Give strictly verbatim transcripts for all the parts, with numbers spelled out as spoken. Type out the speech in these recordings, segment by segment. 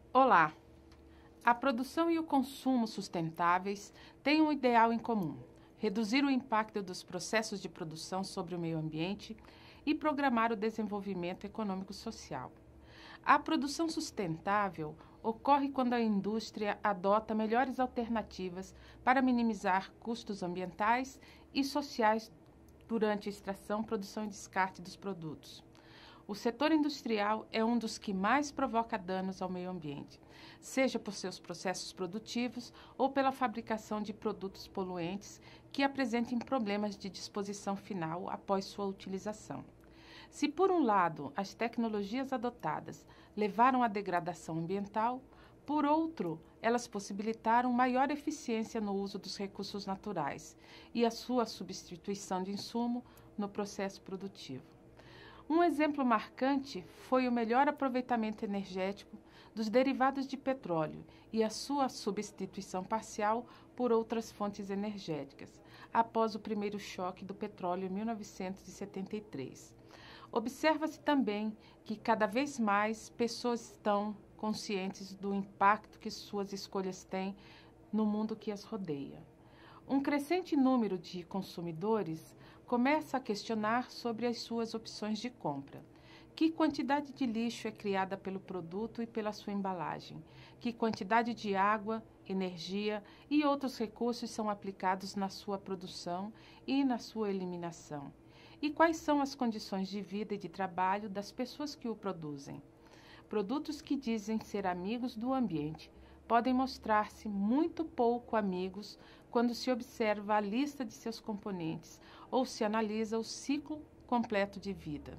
Olá! A produção e o consumo sustentáveis têm um ideal em comum: reduzir o impacto dos processos de produção sobre o meio ambiente e programar o desenvolvimento econômico-social. A produção sustentável ocorre quando a indústria adota melhores alternativas para minimizar custos ambientais e sociais durante a extração, produção e descarte dos produtos. O setor industrial é um dos que mais provoca danos ao meio ambiente, seja por seus processos produtivos ou pela fabricação de produtos poluentes que apresentem problemas de disposição final após sua utilização. Se, por um lado, as tecnologias adotadas levaram à degradação ambiental, por outro, elas possibilitaram maior eficiência no uso dos recursos naturais e a sua substituição de insumo no processo produtivo. Um exemplo marcante foi o melhor aproveitamento energético dos derivados de petróleo e a sua substituição parcial por outras fontes energéticas, após o primeiro choque do petróleo em mil novecentos e setenta e três. Observa-se também que cada vez mais pessoas estão conscientes do impacto que suas escolhas têm no mundo que as rodeia. Um crescente número de consumidores começa a questionar sobre as suas opções de compra. Que quantidade de lixo é criada pelo produto e pela sua embalagem? Que quantidade de água, energia e outros recursos são aplicados na sua produção e na sua eliminação? E quais são as condições de vida e de trabalho das pessoas que o produzem? Produtos que dizem ser amigos do ambiente podem mostrar-se muito pouco amigos quando se observa a lista de seus componentes ou se analisa o ciclo completo de vida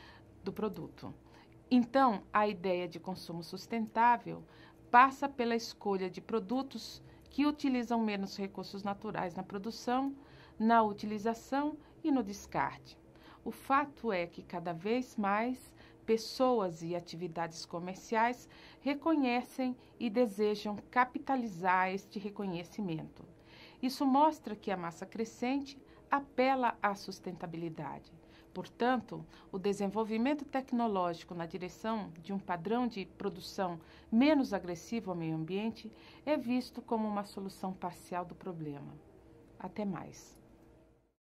do produto. Então, a ideia de consumo sustentável passa pela escolha de produtos que utilizam menos recursos naturais na produção, na utilização e no descarte. O fato é que cada vez mais pessoas e atividades comerciais reconhecem e desejam capitalizar este reconhecimento. Isso mostra que a massa crescente apela à sustentabilidade. Portanto, o desenvolvimento tecnológico na direção de um padrão de produção menos agressivo ao meio ambiente é visto como uma solução parcial do problema. Até mais.